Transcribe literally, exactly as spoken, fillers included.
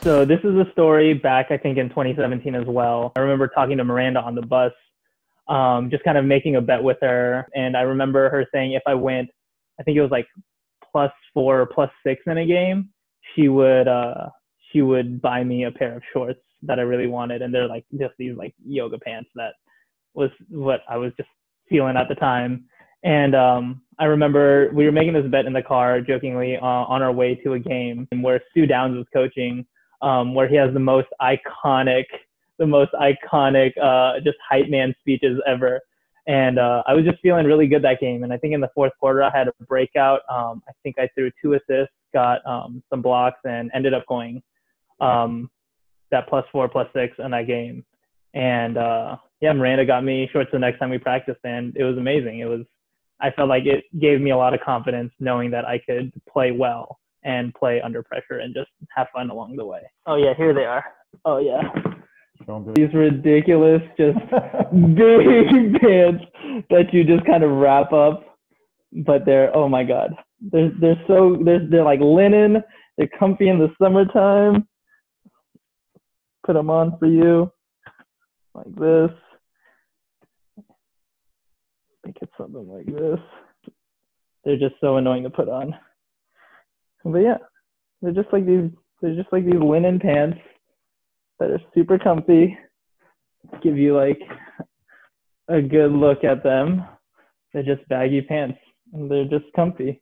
So this is a story back, I think, in twenty seventeen as well. I remember talking to Miranda on the bus, um, just kind of making a bet with her. And I remember her saying if I went, I think it was like plus four or plus six in a game, she would uh, she would buy me a pair of shorts that I really wanted. And they're like just these like yoga pants that was what I was just feeling at the time. And um, I remember we were making this bet in the car jokingly uh, on our way to a game where Stu Downs was coaching, um, where he has the most iconic, the most iconic uh, just hype man speeches ever. And uh, I was just feeling really good that game. And I think in the fourth quarter, I had a breakout. Um, I think I threw two assists, got um, some blocks, and ended up going um, that plus four, plus six in that game. And uh, yeah, Miranda got me shorts the next time we practiced, and it was amazing. It was, I felt like it gave me a lot of confidence knowing that I could play well and play under pressure and just have fun along the way. Oh yeah, here they are. Oh yeah. These ridiculous, just big pants that you just kind of wrap up, but they're, oh my God. They're, they're so, they're, they're like linen. They're comfy in the summertime. Put them on for you like this. Make it something like this. They're just so annoying to put on. But yeah, they're just like these, they're just like these linen pants that are super comfy, give you like a good look at them. They're just baggy pants and they're just comfy.